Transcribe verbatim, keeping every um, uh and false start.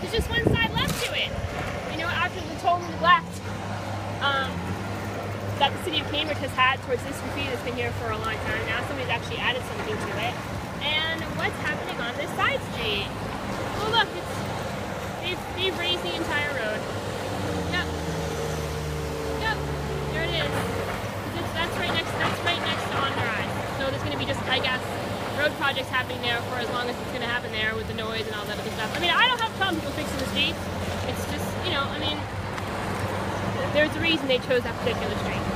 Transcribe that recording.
there's just one side left to it. You know, after the total neglect um, that the city of Cambridge has had towards this graffiti that's been here for a long time, now somebody's actually added something to it. And what's happening on this side street? Oh look, it's, they've, they've raised the entire road. Yep. Yep, there it is. It's, that's right next, that's right next to On Drive. So there's going to be just, I guess, road projects happening there for as long as it's going to happen there with the noise and all that other stuff. I mean, I don't have a problem with people fixing the streets. It's just, you know, I mean, there's a reason they chose that particular street.